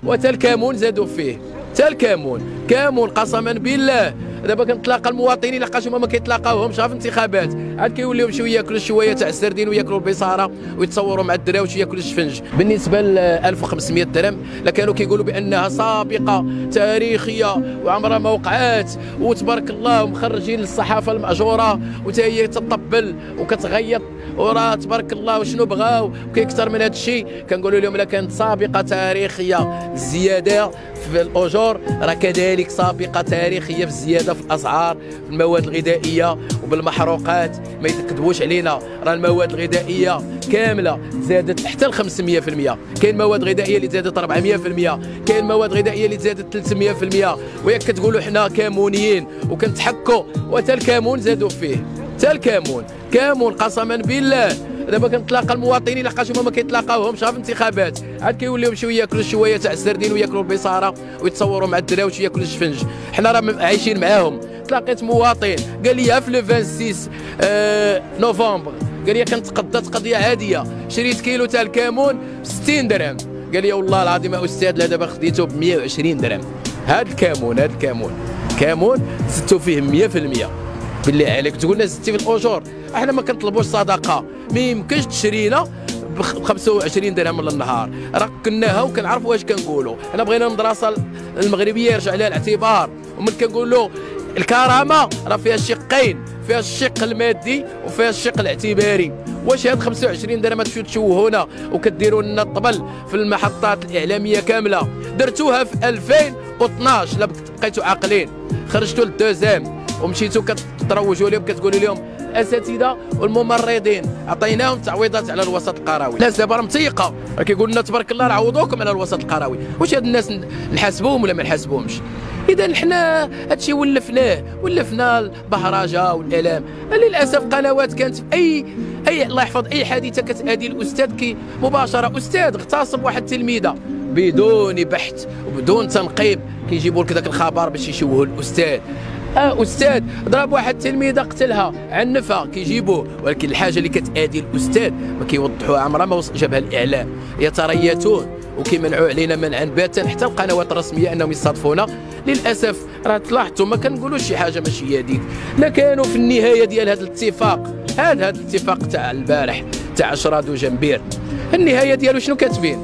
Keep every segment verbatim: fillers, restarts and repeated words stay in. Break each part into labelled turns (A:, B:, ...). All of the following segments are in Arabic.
A: وتا الكامون زادوا فيه، تا الكامون كامون قسما بالله. دابا كنتلاقى المواطنين لقاتهم ما كيتلاقاوهمش غير في الانتخابات، عاد كيوليو يمشيو ياكلوا شويه تاع السردين وياكلوا البصاره ويتصوروا مع الدراوش وياكلوا الشفنج. بالنسبه ل ألف وخمسمائة درهم لا كانوا كيقولوا بانها سابقه تاريخيه وعمرها ما وقعات، وتبارك الله ومخرجين للصحافه الماجوره وتا هي تطبل وكتغيط وراه تبارك الله وشنو بغاو وكيكثر من هذا الشيء. كنقولوا لهم لا كانت سابقه تاريخيه الزياده في الاجور، راه كذلك سابقه تاريخيه في الزياده في الاسعار في المواد الغذائيه وبالمحروقات. ما يكذبوش علينا، راه المواد الغذائيه كامله زادت حتى ل خمسمائة في المئة، كاين مواد غذائيه اللي زادت أربعمائة في المئة، كاين مواد غذائيه اللي زادت ثلاثمائة في المئة. وياك كتقولوا حنا كامونيين وكنتحكوا، وتا الكامون زادوا فيه، تا الكامون كامون قسما بالله. دابا كنتلاقى المواطنين لقاتهم ما كيتلاقاوهمش غير في الانتخابات، عاد كيوليو يمشيو ياكلوا شويه تاع السردين وياكلوا البصاره ويتصوروا مع الدراوش وياكلوا الشفنج. حنا راه عايشين معاهم. تلاقيت مواطن قال لي في لو ستة وعشرين آه نوفمبر، قال لي كنتقضت قضيه عاديه، شريت كيلو تاع الكامون ب ستين درهم، قال لي والله العظيم يا استاذ لا دابا خديته ب مائة وعشرين درهم. هذا الكامون هذا الكامون كامون زدتو فيه مائة في المئة. بالله عليك تقول لنا زدتي في الاجور، احنا ما كنطلبوش صدقه، ما يمكنش تشرينا ب خمسة وعشرين درهم للنهار، راه كناها وكنعرفوا واش كنقولوا. حنا بغينا المدرسه المغربيه يرجع عليها الاعتبار، ومن كنقولوا الكرامه راه فيها شقين، فيها الشق المادي وفيها الشق الاعتباري. واش هاد خمسة وعشرين درهم تمشيو تشوهونا وكديروا لنا الطبل في المحطات الاعلاميه كامله؟ درتوها في ألفين واثناش لا بقيتوا عاقلين، خرجتوا للدوزام ومشيتوا كتروجوا لهم كتقولوا لهم الاساتذه والممرضين عطيناهم تعويضات على الوسط القروي. الناس دابا راه متيقه، راه كيقول لنا تبارك الله راه عوضوكم على الوسط القروي. واش هاد الناس نحاسبوهم ولا ما نحاسبوهمش؟ اذا حنا هادشي ولفناه، ولفنا البهرجه والاعلام. للاسف قنوات كانت في اي اي الله يحفظ اي حادثه كتادي الاستاذ كي مباشره استاذ اغتصب واحد التلميذه بدون بحث وبدون تنقيب كيجيبوا لك ذاك الخبر باش يشوهوا الاستاذ. اه استاذ ضرب واحد التلميذه قتلها عنفها كيجيبوه، ولكن الحاجه اللي كتادي الاستاذ ما كيوضحوها، عمرها ما جابها الاعلام. يتريثون وكيمنعوا علينا منعا باتا حتى القنوات الرسميه انهم يصادفونا. للاسف راه تلاحظتوا ما كنقولوش شي حاجه ماشي هذيك، لا كانوا في النهايه ديال هذا الاتفاق، هذا هذا الاتفاق تاع البارح تاع عشرة وجنبير، النهايه ديالو شنو كاتبين؟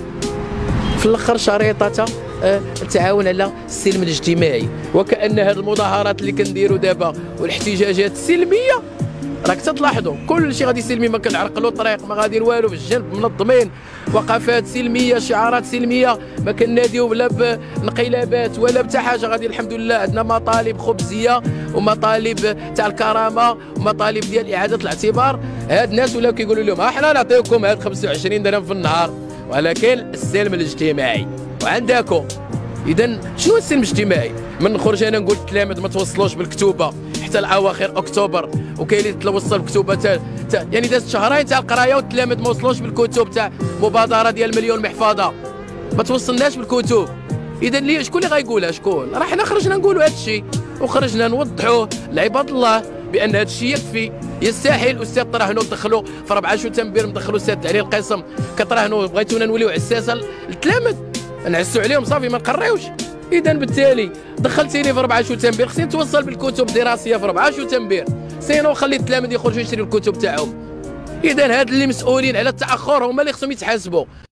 A: في الاخر شريطه التعاون على السلم الاجتماعي، وكأن هذه المظاهرات اللي كنديروا دابا والاحتجاجات السلميه راك تلاحظوا كل شيء غادي سلمي، ما كنعرقلوا الطريق ما غادي والو، في الجنب منظمين، وقفات سلميه، شعارات سلميه، ما كناديو لا بانقلابات ولا بتا حاجه. غادي الحمد لله عندنا مطالب خبزيه ومطالب تاع الكرامه ومطالب ديال اعاده الاعتبار. هاد الناس ولاو كيقولوا لهم ها حنا نعطيوكم هاد خمسة وعشرين درهم في النهار، ولكن السلم الاجتماعي وعندكم. اذا شنو السلم الاجتماعي؟ من نخرج انا نقول التلاميذ ما توصلوش بالكتوبه حتى لاواخر اكتوبر، وكاين اللي توصل بكتوبه تا تا يعني دازت شهرين تاع القرايه والتلاميذ ما وصلوش بالكتب تاع مبادره ديال مليون محفظه، ما توصلناش بالكتب. اذا ليه شكون اللي غايقولها؟ شكون؟ راه حنا خرجنا نقولوا هذا الشيء وخرجنا نوضحوه لعباد الله بان هذا الشيء يكفي. يستحيل استاذ تراهنوا دخلوا في أربعة شتنبر مدخلوا استاذ تعليل القسم كتراهنوا بغيتونا نوليو عساسه التلاميذ نعسوا عليهم صافي ما نقريوش. اذا بالتالي دخلتيني في أربعة شتنبر خصني نتوصل بالكتب الدراسيه في أربعة شتنبر، سينو خلي التلاميذ يخرجوا يشريوا الكتب تاعهم. اذا هاد اللي مسؤولين على التاخر هما اللي خصهم يتحاسبوا.